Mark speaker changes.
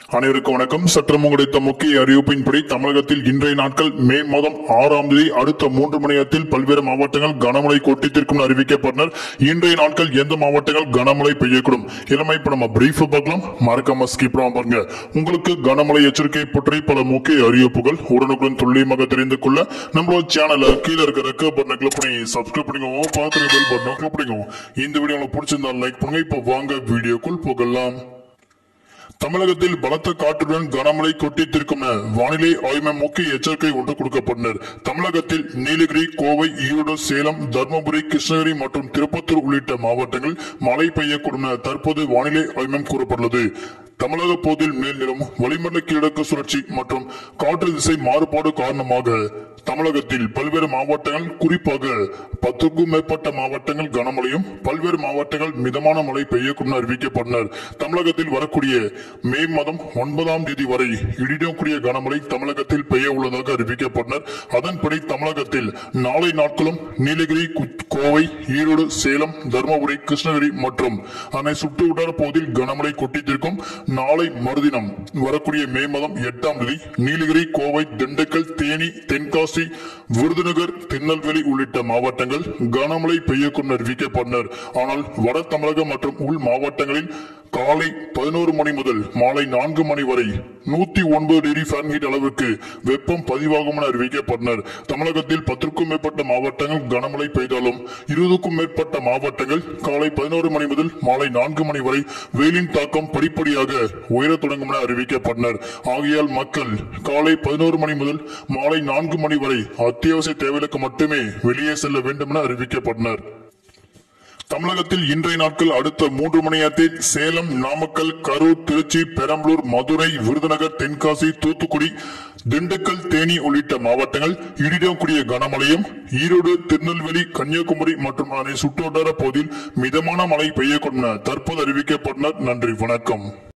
Speaker 1: அனைவருக்கும் வணக்கம். சற்றம் கிடைத்த முக்கிய அறிவிப்பின்படி தமிழகத்தில் இன்றைய நாட்கள் மே மாதம் 6ஆம் தேதி அடுத்த 3 மணி நேரத்தில் பல்வேறு மாவட்டங்கள் கனமழை கொட்டித்திருக்கும் அறிவிக்கப்பட்டனர். இன்றைய நாட்கள் எந்த மாவட்டங்கள் கனமழை பெய்யக்கூடும் இளமை இப்ப நம்ம பிரீஃப் பார்க்கலாம். மறக்காம ஸ்கிப் பண்ணாம பாருங்க. உங்களுக்கு கனமழை எச்சரிக்கை பற்றி பல முக்கிய அறிவிப்புகள் உடனுக்குடன் துல்லியமாக தெரிந்து கொள்ள நம்மளோட சேனலை கீழே இருக்க ரெக்க பட்டனை கிளிக் பண்ணி சப்ஸ்கிரைப் பண்ணிக்கோங்க. பார்த்து பெல் பட்டனை கிளிக் பண்ணிக்கோங்க. இந்த வீடியோ உங்களுக்கு பிடிச்சிருந்தா லைக் பண்ணுங்க. இப்ப வாங்க வீடியோக்குள் போகலாம். தமிழகத்தில் பலத்த காற்றுடன் கனமழை கொட்டித்திருக்கும் வானிலை ஆய்வு மையம் முக்கிய எச்சரிக்கை ஒன்று கொடுக்கப்பட்டனர். தமிழகத்தில் நீலகிரி, கோவை, ஈரோடு, சேலம், தர்மபுரி, கிருஷ்ணகிரி மற்றும் திருப்பத்தூர் உள்ளிட்ட மாவட்டங்கள் மழை பெய்யக்கூடும் தற்போது வானிலை ஆய்வு மையம் கூறப்பட்டுள்ளது. தமிழக பகுதியில் மேல் நிலவும் வளிமண்டல கீழடுக்கு சுழற்சி மற்றும் காற்று திசை மாறுபாடு காரணமாக தமிழகத்தில் பல்வேறு மாவட்டங்கள் குறிப்பாக 10க்கும் மேற்பட்ட மாவட்டங்கள் கனமழையும் பல்வேறு மாவட்டங்கள் மிதமான மழை பெய்யக்கூடும் அறிவிக்கப்பட்டனர். தமிழகத்தில் வரக்கூடிய மே மாதம் 9ஆம் தேதி வரை இடிடக்கூடிய கனமழை தமிழகத்தில் பெய்ய உள்ளதாக அறிவிக்கப்பட்டனர். அதன்படி தமிழகத்தில் நாளை நாட்களும் நீலகிரி, கோவை, ஈரோடு, சேலம், தர்மபுரி, கிருஷ்ணகிரி மற்றும் அதனை சுற்று வட்டார பகுதியில் கனமழை கொட்டித்திருக்கும். நாளை மறுதினம் வரக்கூடிய மே மாதம் 8ஆம் தேதி நீலகிரி, கோவை, திண்டுக்கல், தேனி, தென்காசி, விருதுநகர், திருநெல்வேலி உள்ளிட்ட மாவட்டங்கள் கனமழை பெய்யக்கூடும் அறிவிக்கப்பட்டனர். ஆனால் வட தமிழகம் மற்றும் உள் மாவட்டங்களில் காலை 11 மணி முதல் மாலை 4 மணி வரை 109 டிகிரி ஃபாரன்ஹீட் அளவுக்கு வெப்பம் பதிவாகும் என அறிவிக்கப்பட்டனர். தமிழகத்தில் 10க்கும் மேற்பட்ட மாவட்டங்கள் கனமழை பெய்தாலும் 20க்கும் மேற்பட்ட மாவட்டங்கள் காலை 11 மணி முதல் மாலை 4 மணி வரை வெயிலின் தாக்கம் படிப்படியாக உயரத் தொடங்கும் என அறிவிக்கப்பட்டனர். ஆகையால் மக்கள் காலை 11 மணி முதல் மாலை 4 மணி வரை அத்தியாவசிய தேவைகளுக்கு மட்டுமே வெளியே செல்ல வேண்டும் என அறிவிக்கப்பட்டனர். தமிழகத்தில் இன்றைய நாட்கள் அடுத்த 3 மணி நேரத்தில் சேலம், நாமக்கல், கரூர், திருச்சி, பெரம்பலூர், மதுரை, விருதுநகர், தென்காசி, தூத்துக்குடி, திண்டுக்கல், தேனி உள்ளிட்ட மாவட்டங்கள் இடிடக்கூடிய கனமழையும், ஈரோடு, திருநெல்வேலி, கன்னியாகுமரி மற்றும் அதனை சுற்றுவட்டார பகுதியில் மிதமான மழை பெய்யக்கூடும் என தற்போது அறிவிக்கப்பட்டனர். நன்றி, வணக்கம்.